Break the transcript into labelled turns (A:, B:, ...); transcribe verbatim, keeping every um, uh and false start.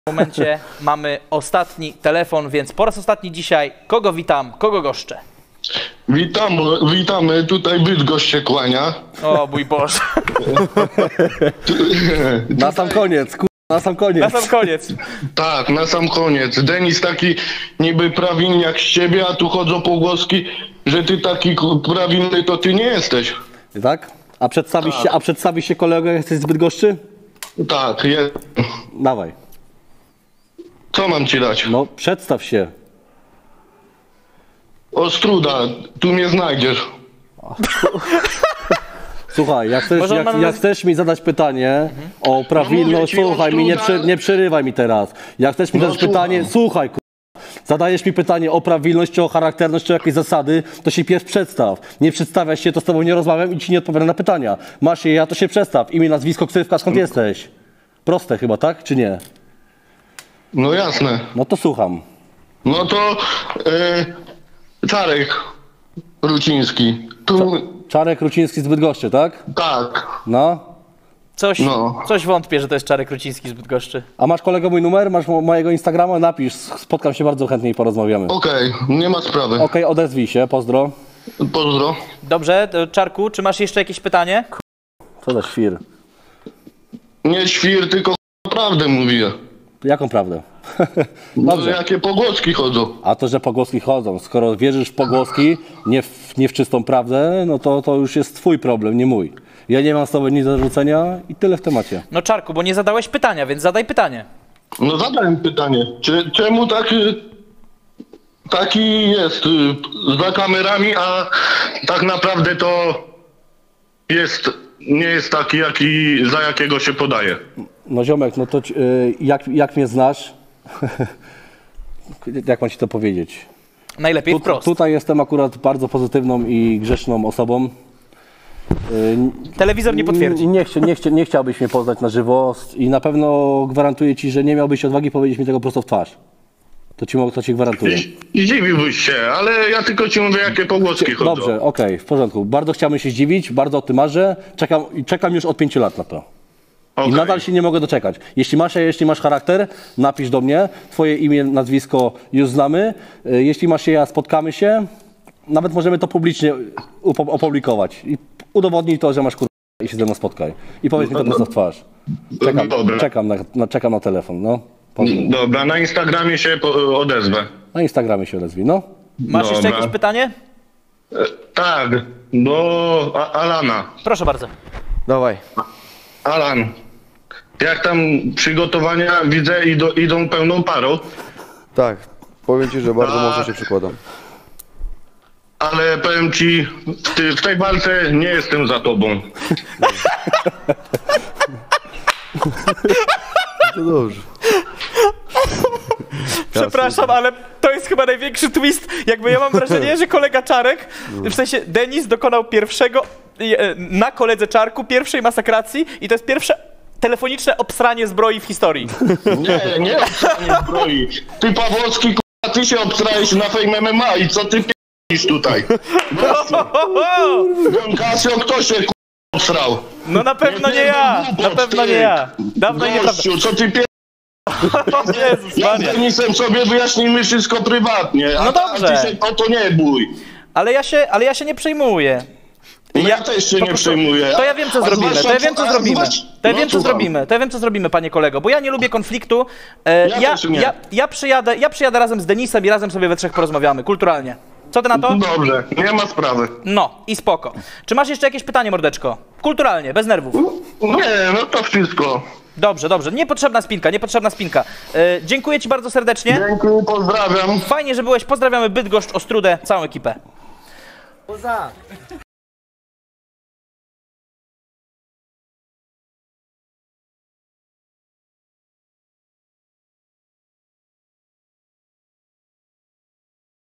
A: W tym momencie mamy ostatni telefon, więc po raz ostatni dzisiaj kogo witam, kogo goszczę?
B: Witam, witamy, tutaj Bydgoszcz się kłania.
A: O mój Boże.
C: Na sam koniec, ku... na sam koniec.
A: Na sam koniec.
B: Tak, na sam koniec. Denis taki niby prawilny jak z ciebie, a tu chodzą pogłoski, że ty taki prawilny to ty nie jesteś.
C: Tak? A przedstawisz
B: tak.
C: się, a przedstawisz się kolego, jak jesteś z Bydgoszczy?
B: Tak, jest.
C: Dawaj.
B: Co mam ci dać?
C: No, przedstaw się.
B: Ostruda, tu mnie znajdziesz.
C: Słuchaj, jak chcesz,
A: Może on
C: jak,
A: ma-
C: jak chcesz mi zadać pytanie mhm. o prawilność,
B: No mówię ci,
C: słuchaj mi, nie,
B: Ostruda-
C: przy, nie przerywaj mi teraz. Jak chcesz mi
B: No
C: zadać
B: słucham.
C: pytanie, słuchaj, ku... zadajesz mi pytanie o prawilność, czy o charakterność, czy o jakieś zasady, to się pierw przedstaw. Nie przedstawiasz się, to z tobą nie rozmawiam i ci nie odpowiadam na pytania. Masz je, ja to się przedstaw. Imię, nazwisko, ksywka, skąd jesteś? Proste chyba, tak? Czy nie?
B: No jasne.
C: No to słucham.
B: No to yy, Czarek Ruciński. Tu,
C: Czarek Ruciński z Bydgoszczy, tak?
B: tak.
C: No.
A: Coś,
B: No.
A: coś wątpię, że to jest Czarek Ruciński z Bydgoszczy.
C: A masz kolego mój numer? Masz mo- mojego Instagrama? Napisz, spotkam się bardzo chętnie i porozmawiamy.
B: Okej, nie ma sprawy.
C: Okej, odezwij się, pozdro.
B: Pozdro.
A: Dobrze, to Czarku, czy masz jeszcze jakieś pytanie?
C: Co za świr.
B: Nie świr, tylko prawdę mówię.
C: Jaką prawdę?
B: No,
C: Dobrze.
B: jakie pogłoski chodzą.
C: A to, że pogłoski chodzą, skoro wierzysz w pogłoski, nie w, nie w czystą prawdę, no to, to już jest twój problem, nie mój. Ja nie mam z tobą nic do zarzucenia i tyle w temacie.
A: No Czarku, bo nie zadałeś pytania, więc zadaj pytanie.
B: No zadałem pytanie, czy, czemu taki, taki jest y, za kamerami, a tak naprawdę to jest, nie jest taki, jaki, za jakiego się podaje.
C: No ziomek, no to ci- y, jak, jak mnie znasz, jak mam ci to powiedzieć?
A: Najlepiej
C: Tu,
A: wprost.
C: tutaj jestem akurat bardzo pozytywną i grzeczną osobą. Y,
A: Telewizor nie potwierdzi.
C: Nie, chcia, nie, chcia, nie chciałbyś mnie poznać na żywo i na pewno gwarantuję ci, że nie miałbyś odwagi powiedzieć mi tego prosto w twarz. To ci, mo- to ci gwarantuję.
B: I, i dziwiłbyś się, ale ja tylko ci mówię, jakie pogłoski chodzą.
C: Dobrze, okej, w porządku. Bardzo chciałbym się zdziwić, bardzo o tym marzę. Czekam, i czekam już od pięciu lat na to. I
B: Okej.
C: nadal się nie mogę doczekać. Jeśli masz, jeśli masz charakter, napisz do mnie. Twoje imię, nazwisko już znamy. Y, Jeśli masz się, ja spotkamy się. Nawet możemy to publicznie upo- opublikować. I udowodnij to, że masz kur... i się ze mną spotkaj. I powiedz mi to prosto w twarz. Czekam,
B: Dobra.
C: czekam, na, na, czekam na telefon, no. Pozdro.
B: Dobra, na Instagramie się po, odezwę.
C: Na Instagramie się odezwij, no.
A: Masz jeszcze
B: Dobra.
A: jakieś pytanie?
B: E, tak, do A- Alana.
A: Proszę bardzo.
D: Dawaj.
B: Alan, jak tam przygotowania widzę idą, idą pełną parą,
D: Tak, powiem ci, że bardzo
B: A.
D: mocno się przykładam.
B: ale powiem ci, w, ty, w tej walce nie jestem za tobą.
D: To dobrze.
A: Przepraszam, ale to jest chyba największy twist. Jakby ja mam wrażenie, że kolega Czarek, w sensie Denis dokonał pierwszego, e, na koledze Czarku, pierwszej masakracji i to jest pierwsze telefoniczne obsranie zbroi w historii.
B: Nie, nie obstranie zbroi. Ty Pawłowski, k***a, ty się obstrałeś na Fame M M A i co ty p***isz tutaj? Don Casio, kto się k***a obstrał?
A: No na pewno nie ja, na pewno nie ja. Dawno i nieprawda.
B: Gościu, co ty p***?
A: Jezus
B: Ja z
A: Maria.
B: Denisem sobie wyjaśnijmy wszystko prywatnie, a,
A: No
B: ta-
A: dobrze.
B: a ty się o to nie bój.
A: Ale ja się, ale ja się nie przejmuję.
B: No ja, też się
A: po
B: nie
A: prostu-
B: przejmuję.
A: To ja wiem, co
B: A
A: zrobimy,
B: zwłaszcza-
A: to ja wiem, co
B: a
A: zrobimy.
B: zwłaszcza-
A: To ja
B: no
A: wiem, co
B: słucham.
A: zrobimy, to ja wiem, co zrobimy, panie kolego, bo ja nie lubię konfliktu. E,
B: Ja
A: ja,
B: też nie.
A: ja, ja, przyjadę, ja przyjadę razem z Denisem i razem sobie we trzech porozmawiamy, kulturalnie. Co ty na to?
B: Dobrze, nie ma sprawy.
A: No i spoko. Czy masz jeszcze jakieś pytanie, mordeczko? Kulturalnie, bez nerwów.
B: Nie, no to wszystko.
A: Dobrze, dobrze. Niepotrzebna spinka, niepotrzebna spinka. E, dziękuję ci bardzo serdecznie.
B: Dziękuję, pozdrawiam.
A: Fajnie, że byłeś. Pozdrawiamy Bydgoszcz, Ostrudę, całą ekipę.